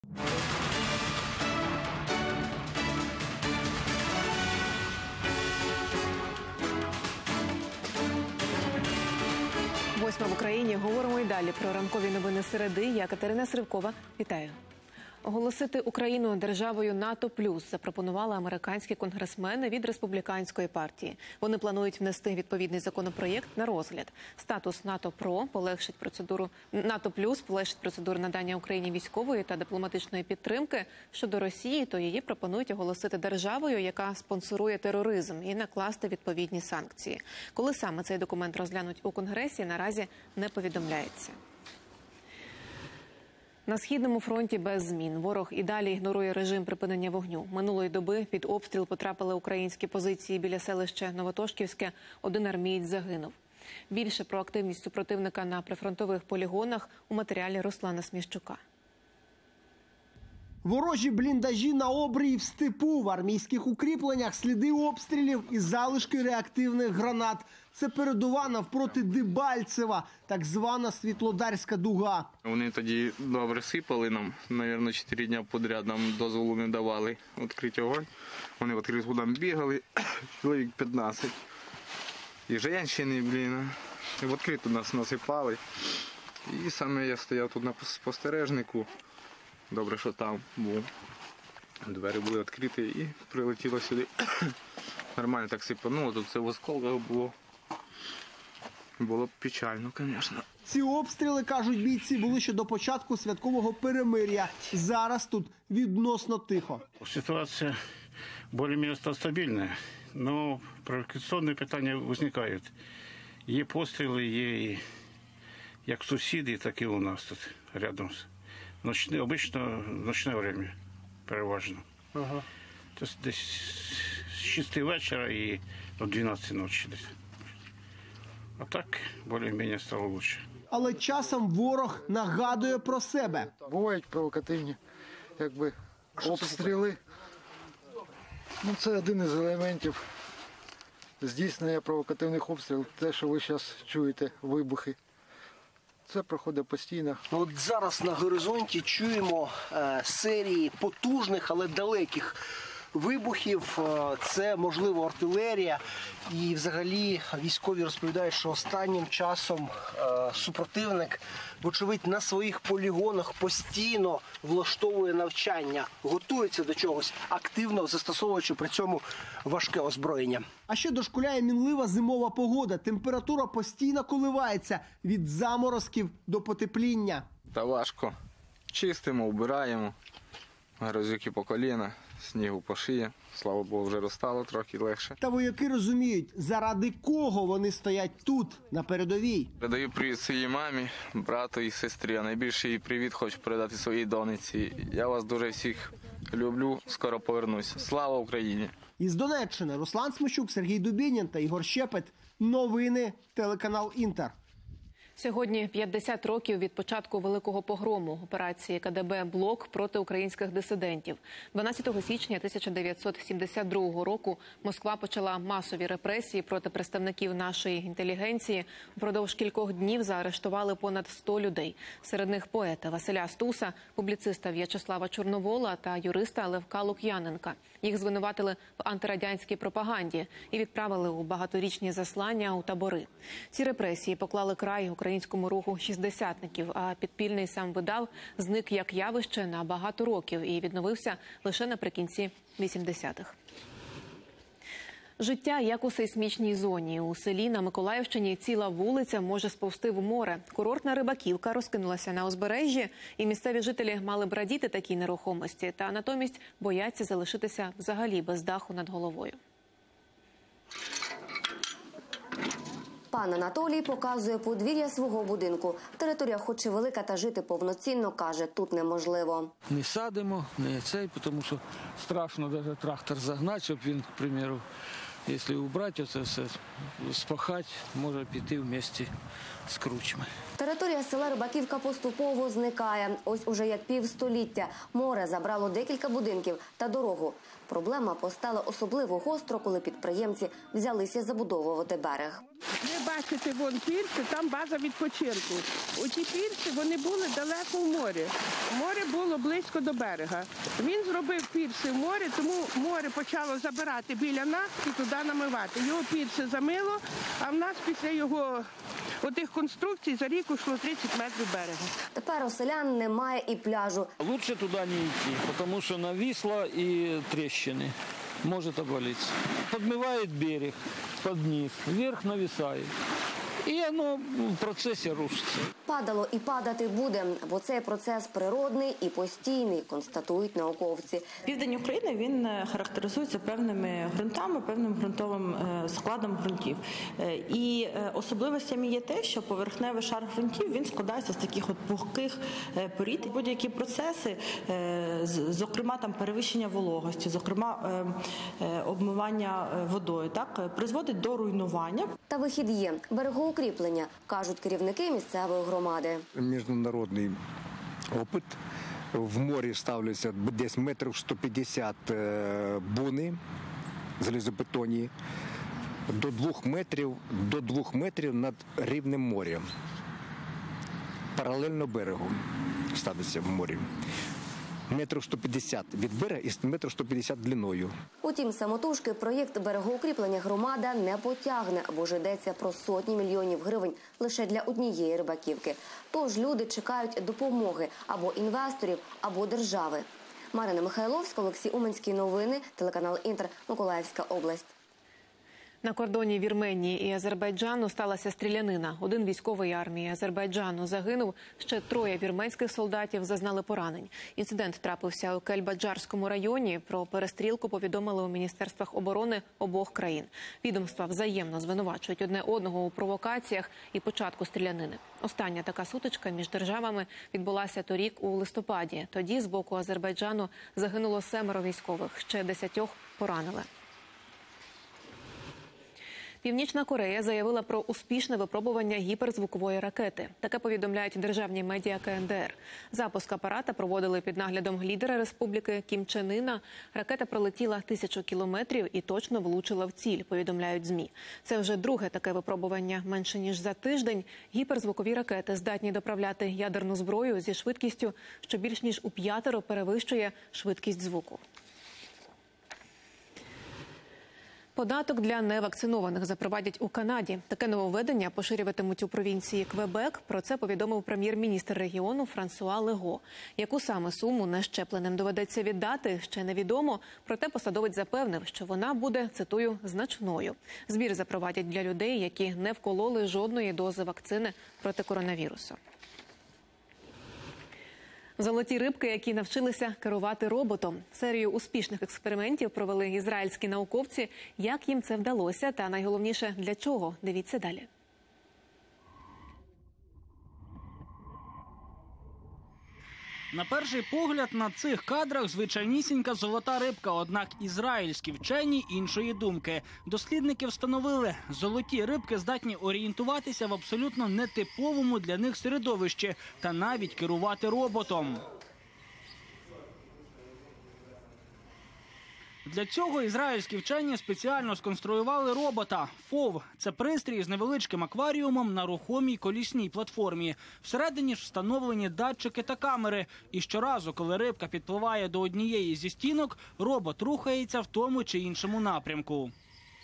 Восьма в Україні. Говоримо і далі про ранкові новини середи. Я Катерина Сривкова. Вітаю. Оголосити Україну державою НАТО+, запропонували американські конгресмени від республіканської партії. Вони планують внести відповідний законопроєкт на розгляд. Статус НАТО+, полегшить процедуру надання Україні військової та дипломатичної підтримки. Щодо Росії, то її пропонують оголосити державою, яка спонсорує тероризм, і накласти відповідні санкції. Коли саме цей документ розглянуть у Конгресі, наразі не повідомляється. На Східному фронті без змін. Ворог і далі ігнорує режим припинення вогню. Минулої доби під обстріл потрапили українські позиції біля селища Новотошківське. Один армієць загинув. Більше про активність супротивника на прифронтових полігонах у матеріалі Руслана Сміщука. Ворожі бліндажі на обрії в степу, в армійських укріпленнях сліди обстрілів і залишки реактивних гранат. Це передова навпроти Дебальцева, так звана Світлодарська дуга. Вони тоді добре сипали нам, мабуть, 4 дні підряд нам дозволу не давали відкрити огонь. Вони відкрили, там бігали, чоловік 15. І жінки, відкрито нас насипали. І саме я стояв тут на спостережнику. Добре, що там був. Двері були відкриті і прилетіло сюди. Нормально так сипануло, тут все в осколках було. Було б печально, звісно. Ці обстріли, кажуть бійці, були ще до початку святкового перемир'я. Зараз тут відносно тихо. Ситуація більш-менш стабільна, але провокаційні питання виникають. Є постріли, є як сусіди, так і у нас тут рядом. Обично ночне время, переважно. Ага. Тобто десь з 6 вечора і до 12 ночі десь. А так, більш-менш стало краще. Але часом ворог нагадує про себе. Бувають провокативні обстріли. Це один із елементів здійснення провокативних обстрілів. Те, що ви зараз чуєте, вибухи. Це проходить постійно. От зараз на горизонті чуємо серії потужних, але далеких вибухів. Це, можливо, артилерія. І взагалі військові розповідають, що останнім часом супротивник, вочевидь, на своїх полігонах постійно влаштовує навчання, готується до чогось, активно застосовуючи при цьому важке озброєння. А ще дошкуляє мінлива зимова погода. Температура постійно коливається від заморозків до потепління. Та важко. Чистимо, вбираємо. Грозюки по коліна, снігу по шиї. Слава Богу, вже розстало трохи легше. Та вояки розуміють, заради кого вони стоять тут, на передовій. Передаю привіт своїй мамі, брату і сестрі. А найбільший привіт хочу передати своїй доньці. Я вас дуже всіх люблю, скоро повернусь. Слава Україні! Із Донеччини Руслан Сміщук, Сергій Дубінін та Ігор Щепет. Новини, телеканал «Інтер». Сьогодні 50 років від початку Великого погрому операції КДБ «Блок» проти українських дисидентів. 12 січня 1972 року Москва почала масові репресії проти представників нашої інтелігенції. Впродовж кількох днів заарештували понад 100 людей. Серед них поета Василя Стуса, публіциста В'ячеслава Чорновола та юриста Левка Лук'яненка. Їх звинуватили в антирадянській пропаганді і відправили у багаторічні заслання у табори. Ці репресії поклали край українському руху шістдесятників, а підпільний сам видав зник як явище на багато років і відновився лише наприкінці 80-х. Життя як у сейсмічній зоні. У селі на Миколаївщині ціла вулиця може сповзти в море. Курортна Рибаківка розкинулася на узбережжі, і місцеві жителі мали б радіти такій нерухомості, та натомість бояться залишитися взагалі без даху над головою. Пан Анатолій показує подвір'я свого будинку. Територія хоч і велика, та жити повноцінно, каже, тут неможливо. Не садимо, не цей, тому що страшно навіть трактор загнати, щоб він, к примеру, якщо убрати це все, спахати, може піти в місті з кручми. Територія села Рибаківка поступово зникає. Ось уже як півстоліття. Море забрало декілька будинків та дорогу. Проблема постала особливо гостро, коли підприємці взялися забудовувати берег. Ви бачите, вон пірси, там база відпочинку. Оті пірси, вони були далеко в морі. Море було близько до берега. Він зробив пірси в морі, тому море почало забирати біля нас і туди намивати. Його пірси замило, а в нас після його отих конструкцій за рік ушло 30 метрів берега. Тепер у селян немає і пляжу. Лучше туди не йти, тому що навісло і тріщини. Може обвалитися. Підмиває берег під низ, вверх нависає. І воно в процесі рушиться. Падало і падати буде, бо цей процес природний і постійний, констатують науковці. Південь України, він характеризується певними ґрунтами, певним ґрунтовим складом ґрунтів. І особливостями є те, що поверхневий шар ґрунтів, він складається з таких от пухких порід. Будь-які процеси, зокрема там перевищення вологості, зокрема обмивання водою, так, призводить до руйнування. Та вихід є. Берегоукріплення, кажуть керівники місцевої громади. Міжнародний опит. В морі ставляться десь метрів 150 буни залізобетонні до 2 метрів над рівнем моря. Паралельно берегу ставиться в морі. Метрів 150 від берега і метрів 150 длиною. Утім, самотужки проєкт берегоукріплення громада не потягне, бо ж йдеться про сотні мільйонів гривень лише для однієї Рибаківки. Тож люди чекають допомоги або інвесторів, або держави. Марина Михайловська, Олексій Уманський. Новини, телеканал Інтер, Миколаївська область. На кордоні Вірменії і Азербайджану сталася стрілянина. Один військовий армії Азербайджану загинув, ще 3 вірменських солдатів зазнали поранень. Інцидент трапився у Кельбаджарському районі. Про перестрілку повідомили у міністерствах оборони обох країн. Відомства взаємно звинувачують одне одного у провокаціях і початку стрілянини. Остання така сутичка між державами відбулася торік у листопаді. Тоді з боку Азербайджану загинуло 7 військових, ще 10 поранили. Північна Корея заявила про успішне випробування гіперзвукової ракети. Таке повідомляють державні медіа КНДР. Запуск апарата проводили під наглядом лідера республіки Кім Чен Іна. Ракета пролетіла 1000 кілометрів і точно влучила в ціль, повідомляють ЗМІ. Це вже друге таке випробування. Менше ніж за тиждень гіперзвукові ракети здатні доправляти ядерну зброю зі швидкістю, що більш ніж у 5 перевищує швидкість звуку. Податок для невакцинованих запровадять у Канаді. Таке нововведення поширюватимуть у провінції Квебек. Про це повідомив прем'єр-міністр регіону Франсуа Лего. Яку саме суму нещепленим доведеться віддати, ще невідомо. Проте посадовець запевнив, що вона буде, цитую, значною. Збір запровадять для людей, які не вкололи жодної дози вакцини проти коронавірусу. Золоті рибки, які навчилися керувати роботом. Серію успішних експериментів провели ізраїльські науковці. Як їм це вдалося та найголовніше для чого? Дивіться далі. На перший погляд на цих кадрах звичайнісінька золота рибка, однак ізраїльські вчені іншої думки. Дослідники встановили, золоті рибки здатні орієнтуватися в абсолютно нетиповому для них середовищі та навіть керувати роботом. Для цього ізраїльські вчені спеціально сконструювали робота ФОВ. Це пристрій з невеличким акваріумом на рухомій колісній платформі. Всередині ж встановлені датчики та камери. І щоразу, коли рибка підпливає до однієї зі стінок, робот рухається в тому чи іншому напрямку.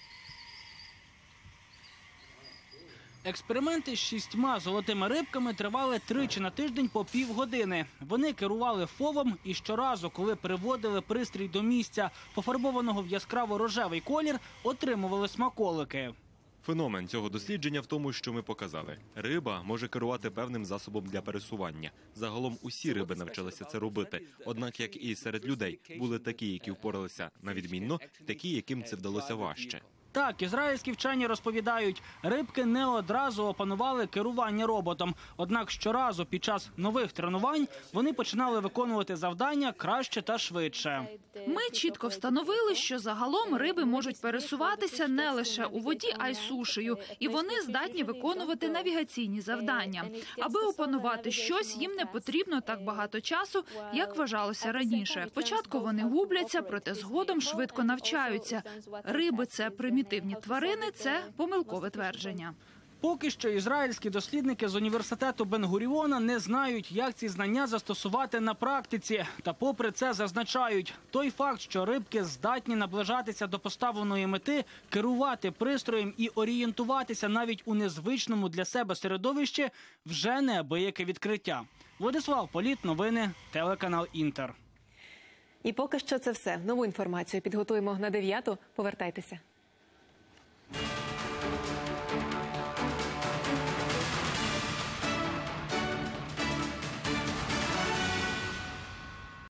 Експерименти з 6 золотими рибками тривали тричі на тиждень по півгодини. Вони керували ФОВом і щоразу, коли приводили пристрій до місця, пофарбованого в яскраво-рожевий колір, отримували смаколики. Феномен цього дослідження в тому, що ми показали. Риба може керувати певним засобом для пересування. Загалом усі риби навчилися це робити. Однак, як і серед людей, були такі, які впоралися на відмінно, такі, яким це вдалося важче. Так, ізраїльські вчені розповідають, рибки не одразу опанували керування роботом. Однак щоразу під час нових тренувань вони починали виконувати завдання краще та швидше. Ми чітко встановили, що загалом риби можуть пересуватися не лише у воді, а й сушею. І вони здатні виконувати навігаційні завдання. Аби опанувати щось, їм не потрібно так багато часу, як вважалося раніше. Спочатку вони губляться, проте згодом швидко навчаються. Риби – це примітивні тварини, це помилкове твердження. Поки що ізраїльські дослідники з університету Бен-Гуріона не знають, як ці знання застосувати на практиці. Та попри це зазначають, той факт, що рибки здатні наближатися до поставленої мети, керувати пристроєм і орієнтуватися навіть у незвичному для себе середовищі, вже неабияке відкриття. Владислав Політ, новини, телеканал Інтер. І поки що це все. Нову інформацію підготуємо на 9-ту. Повертайтеся.